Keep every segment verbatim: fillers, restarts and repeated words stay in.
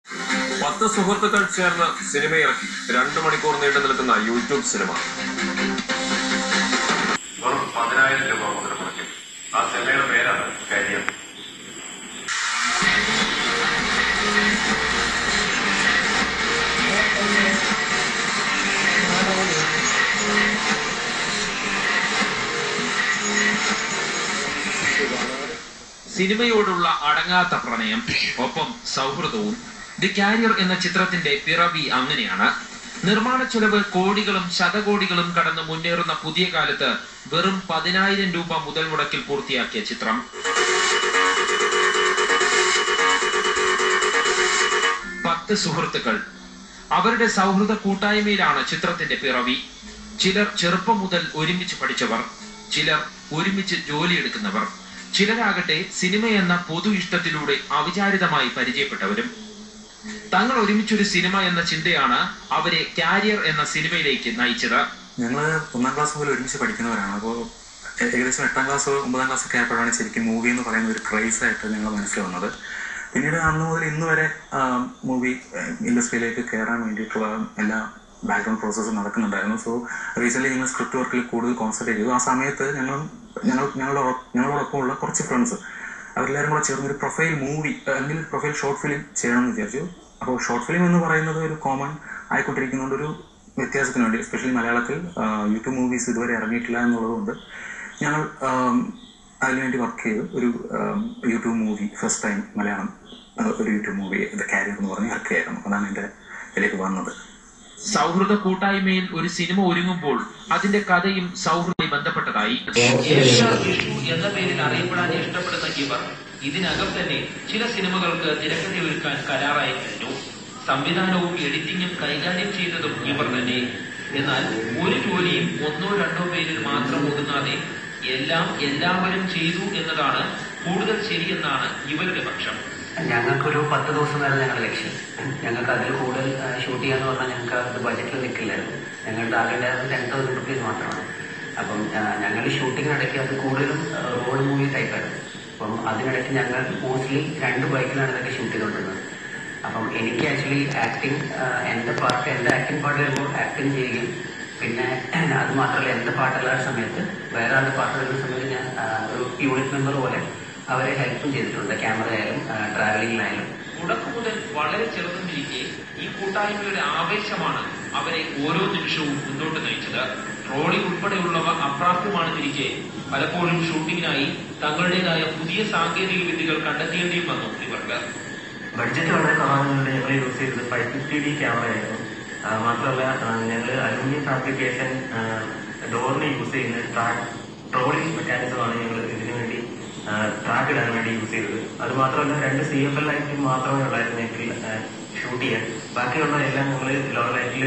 പത്ത് സുഹൃത്തുക്കൾ ചേർന്ന് സിനിമയിറക്കി രണ്ടു മണിക്കൂർ നീണ്ടു നിൽക്കുന്ന യൂട്യൂബ് സിനിമ. വെറും പതിനായിരം രൂപ മുതൽ മുടക്കി. ആ സിനിമയുടെ പേരാണ് കാരിയർ. സിനിമയോടുള്ള അടങ്ങാത്ത പ്രണയം, ഒപ്പം സൗഹൃദവും. ദി കാരിയർ എന്ന ചിത്രത്തിന്റെ പിറവി അങ്ങനെയാണ്. നിർമ്മാണ ചെലവ് കോടികളും ശതകോടികളും കടന്ന് മുന്നേറുന്ന പുതിയ കാലത്ത് വെറും പതിനായിരം രൂപ മുതൽ മുടക്കിൽ പൂർത്തിയാക്കിയ ചിത്രം. പത്ത് സുഹൃത്തുക്കൾ, അവരുടെ സൗഹൃദ കൂട്ടായ്മയിലാണ് ചിത്രത്തിന്റെ പിറവി. ചിലർ ചെറുപ്പം മുതൽ ഒരുമിച്ച് പഠിച്ചവർ, ചിലർ ഒരുമിച്ച് ജോലിയെടുക്കുന്നവർ, ചിലരാകട്ടെ സിനിമ എന്ന പൊതു ഇഷ്ടത്തിലൂടെ അവിചാരിതമായി പരിചയപ്പെട്ടവരും. തങ്ങൾ ഒരുമിച്ചൊരു സിനിമ എന്ന ചിന്തയാണ് അവരെ കാരിയർ എന്ന സിനിമയിലേക്ക് നയിച്ചത്. ഞങ്ങൾ ഒന്നാം ക്ലാസ് മുതൽ ഒരുമിച്ച് പഠിക്കുന്നവരാണ്. അപ്പോൾ ഏകദേശം എട്ടാം ക്ലാസ് ഒമ്പതാം ക്ലാസ് ഒക്കെ ആയപ്പോഴാണ് ശരിക്കും മൂവി എന്ന് പറയുന്ന ഒരു ക്രൈസ് ആയിട്ട് ഞങ്ങൾ മനസ്സിൽ വന്നത്. പിന്നീട് അന്ന് മുതൽ ഇന്ന് വരെ മൂവി ഇൻഡസ്ട്രിയിലേക്ക് കയറാൻ വേണ്ടിയിട്ടുള്ള എല്ലാ ബാക്ക്ഗ്രൗണ്ട് പ്രോസസ്സും നടക്കുന്നുണ്ടായിരുന്നു. സോ റീസെന്റ് ഞങ്ങൾ സ്ക്രിപ്റ്റ് വർക്കിൽ കൂടുതൽ കോൺസെൻട്രേറ്റ് ചെയ്തു. ആ സമയത്ത് ഞങ്ങൾ ഞങ്ങൾ ഞങ്ങളുടെ ഞങ്ങളോടൊപ്പമുള്ള കുറച്ച് ഫ്രണ്ട്സ് അവരെല്ലാവരും കൂടെ ചേർന്ന് ഒരു പ്രൊഫൈൽ മൂവി അല്ലെങ്കിൽ പ്രൊഫൈൽ ഷോർട്ട് ഫിലിം ചെയ്യണമെന്ന് വിചാരിച്ചു. അപ്പോൾ ഷോർട്ട് ഫിലിം എന്ന് പറയുന്നത് ഒരു കോമൺ ആയിക്കൊണ്ടിരിക്കുന്നതുകൊണ്ട് ഒരു വ്യത്യാസത്തിന് വേണ്ടി, എസ്പെഷ്യലി മലയാളത്തിൽ യൂട്യൂബ് മൂവീസ് ഇതുവരെ ഇറങ്ങിയിട്ടില്ല എന്നുള്ളതുകൊണ്ട് ഞങ്ങൾ അതിനുവേണ്ടി വർക്ക് ചെയ്ത് ഒരു YouTube movie first time Malayalam ഒരു യൂട്യൂബ് മൂവി ദ കാരിയർ എന്ന് പറഞ്ഞ് വർക്ക് ചെയ്യായിരുന്നു. അതാണ് എൻ്റെ ഇതിലേക്ക് വന്നത്. സൗഹൃദ കൂട്ടായ്മയിൽ ഒരു സിനിമ ഒരുങ്ങുമ്പോൾ അതിന്റെ കഥയും സൗഹൃദമായി ബന്ധപ്പെട്ടതായി. എന്ന പേരിൽ അറിയപ്പെടാൻ ഇഷ്ടപ്പെടുന്ന ഇവർ ഇതിനകം തന്നെ ചില സിനിമകൾക്ക് തിരക്കഥ ഒരുക്കാൻ കരാറായി കഴിഞ്ഞു. സംവിധാനവും എഡിറ്റിംഗും കൈകാര്യം ചെയ്തതും ഇവർ തന്നെ. എന്നാൽ ഒരു ജോലിയും ഒന്നോ രണ്ടോ പേരിൽ മാത്രം ഒതുങ്ങാതെ എല്ലാം എല്ലാവരും ചെയ്തു എന്നതാണ് കൂടുതൽ ശരിയെന്നാണ് ഇവരുടെ പക്ഷം. ഞങ്ങൾക്കൊരു പത്ത് ദിവസം വരെ ഞങ്ങളുടെ ലക്ഷ്യം. ഞങ്ങൾക്ക് അതിൽ കൂടുതൽ ഷൂട്ട് ചെയ്യാന്ന് പറഞ്ഞാൽ ഞങ്ങൾക്ക് അത് ബജറ്റിൽ നിൽക്കില്ലായിരുന്നു. ഞങ്ങളുടെ ആകേണ്ടത് ടെൻ തൗസൻഡ് റുപ്പീസ് മാത്രമാണ്. അപ്പം ഞങ്ങൾ ഷൂട്ടിങ്ങിനിടയ്ക്ക് അത് കൂടുതലും റോഡ് മൂവി ടൈപ്പായിരുന്നു. അപ്പം അതിനിടയ്ക്ക് ഞങ്ങൾ മോസ്റ്റ്ലി രണ്ട് ബൈക്കിലാണ് ഇതൊക്കെ ഷൂട്ട് ചെയ്തുകൊണ്ടിരുന്നത്. അപ്പം എനിക്ക് ആക്ച്വലി ആക്ടിങ് എൻ്റെ പാർട്ട് എൻ്റെ ആക്ടിങ് പാർട്ട് വരുമ്പോൾ ആക്ടിങ് ചെയ്യുകയും പിന്നെ അത് മാത്രമല്ല എൻ്റെ പാട്ടുള്ള സമയത്ത് വേറെ ആളുടെ പാട്ട് വരുന്ന സമയത്ത് ഞാൻ ഒരു യൂണിറ്റ് മെമ്പർ പോലെ അവരെ ഹെൽപ്പും ചെയ്തിട്ടുണ്ട്. ക്യാമറ ആയാലും ട്രാവലിംഗിലായാലും. തുടക്കം മുതൽ വളരെ ചെറുതുമിരിക്കെ ഈ കൂട്ടായ്മയുടെ ആവേശമാണ് അവരെ ഓരോ നിമിഷവും മുന്നോട്ട് നയിച്ചത്. ട്രോളിംഗ് ഉൾപ്പെടെയുള്ളവ അപ്രാപ്യമാണെന്നിരിക്കെ പലപ്പോഴും ഷൂട്ടിങ്ങിനായി തങ്ങളുടേതായ പുതിയ സാങ്കേതിക വിദ്യകൾ കണ്ടെത്തേണ്ടിയും വന്നു ഇവർക്ക്. ബഡ്ജറ്റ് വളരെ കുറവായതുകൊണ്ട് ഞങ്ങൾ യൂസ് ചെയ്തത് ഫൈവ് ഫിഫ്റ്റി ഡി ക്യാമറ ആയിരുന്നു. മാത്രമല്ല ഞങ്ങൾ അലൂമിനിയം ഫാബ്രിക്കേഷൻ ഡോറിന് യൂസ് ചെയ്യുന്ന ട്രാക്ക് ട്രോളിംഗ് മെക്കാനിസമാണ് ഞങ്ങൾ ഇതിനു വേണ്ടി ട്രാക്ക് ഇടാൻ വേണ്ടി യൂസ് ചെയ്തത്. അത് മാത്രമല്ല രണ്ട് സി എഫ് എൽ ലൈറ്റിൽ മാത്രമേ ഉള്ളായിരുന്നു ഞങ്ങൾക്ക് ഷൂട്ട് ചെയ്യാൻ. ബാക്കിയുള്ള എല്ലാം ഞങ്ങൾ ലോ ലൈറ്റിൽ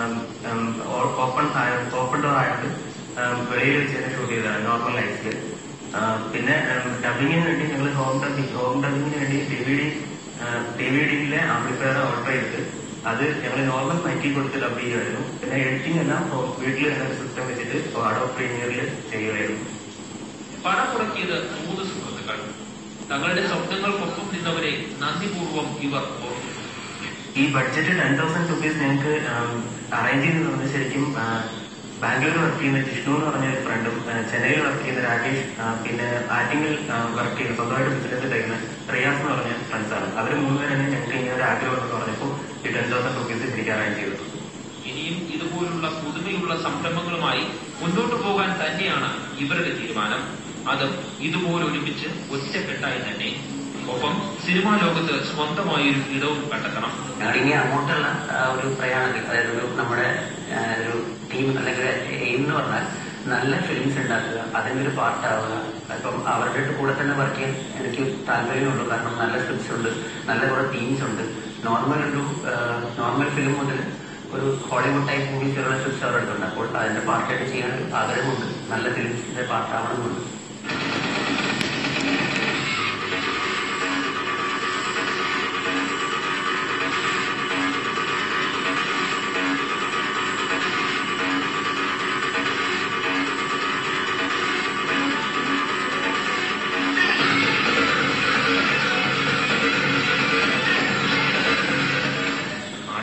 ഓപ്പൺ ഓപ്പൺ ഡോർ ആയിട്ട് വെളിയിൽ വെച്ച് തന്നെ ഷൂട്ട് ചെയ്തതാണ് നോർമൽ ലൈറ്റ്സിൽ. പിന്നെ ഡബിങ്ങിന് വേണ്ടി ഞങ്ങൾ ഹോം ഡബിങ് ഹോം ഡബിങ്ങിന് വേണ്ടി D V D D V ഡിയിലെ ആംപ്ലിഫയർ ഓർഡർ ചെയ്തിട്ട് അത് ഞങ്ങൾ നോർമൽ മൈക്കിൽ കൊടുത്ത് ഡബ് ചെയ്യുമായിരുന്നു. പിന്നെ എഡിറ്റിംഗ് എല്ലാം വീട്ടിൽ തന്നെ സിസ്റ്റം വെച്ചിട്ട് അഡോബ് പ്രീമിയറിൽ ചെയ്യുമായിരുന്നു. പണം മുടക്കിയത് മൂന്ന് സുഹൃത്തുക്കൾ. തങ്ങളുടെ സ്വപ്നങ്ങൾക്കൊപ്പം നിന്നവരെ നന്ദിപൂർവ്വം ഇവർ ഓർത്തു. ഈ ബഡ്ജറ്റ് ടെൻ തൗസൻഡ് റുപ്പീസ് ഞങ്ങൾക്ക് അറേഞ്ച് ചെയ്തത് ശരിക്കും ബാംഗ്ലൂർ വർക്ക് ചെയ്യുന്ന ജിഷ്ണു എന്ന് പറഞ്ഞ ഒരു ഫ്രണ്ടും ചെന്നൈയിൽ വർക്ക് ചെയ്യുന്ന രാകേഷ് പിന്നെ ആറ്റിങ്ങിൽ വർക്ക് ചെയ്യുന്ന സ്വന്തമായിട്ട് ബിസിനസ് ചെയ്യുന്ന റിയാസ് എന്ന് പറഞ്ഞ ഫ്രണ്ട്സാണ്. അവർ മൂന്നുപേരാണ് ഞങ്ങൾക്ക് ഇങ്ങനെ ഒരു ആഗ്രഹം എന്ന് പറഞ്ഞപ്പോൾ ഈ ടെൻ തൗസൻഡ് റുപ്പീസ് ശരിക്കും അറേഞ്ച് ചെയ്തത്. ഇനിയും ഇതുപോലുള്ള പുതുമയുള്ള സംരംഭങ്ങളുമായി മുന്നോട്ടു പോകാൻ തന്നെയാണ് ഇവരുടെ തീരുമാനം. അതും ഇതുപോലെ ഒരുമിച്ച് ഒറ്റക്കെട്ടായി തന്നെ. ഒപ്പം സിനിമാ ലോകത്ത് സ്വന്തമായൊരു ഇടവും കണ്ടെത്തണം. ഇനി അങ്ങോട്ടുള്ള ഒരു പ്രയാണത്തിൽ അതായത് ഒരു നമ്മുടെ ഒരു ടീം അല്ലെങ്കിൽ എയിം എന്ന് പറഞ്ഞാൽ നല്ല ഫിലിംസ് ഉണ്ടാക്കുക, അതിൻ്റെ ഒരു പാർട്ടാവുക. അപ്പം അവരുടെ കൂടെ തന്നെ വർക്ക് ചെയ്യാൻ എനിക്ക് താല്പര്യമുള്ളൂ. കാരണം നല്ല സ്ക്രിപ്റ്റ്സ് ഉണ്ട്, നല്ല കുറെ ടീംസ് ഉണ്ട്. നോർമൽ ഒരു നോർമൽ ഫിലിം മുതൽ ഒരു ഹോളിവുഡ് ടൈപ്പ് മൂവീസ് ഉള്ള സ്ക്രിപ്റ്റ്സ് അവരുടെ അടുത്തുണ്ട്. അപ്പോൾ അതിന്റെ പാർട്ടായിട്ട് ചെയ്യാൻ ആഗ്രഹമുണ്ട്. നല്ല ഫിലിംസിന്റെ പാർട്ടാവണമെന്നുണ്ട്.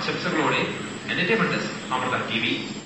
ആശംസകളോടെ entertainment desk Amrita T V.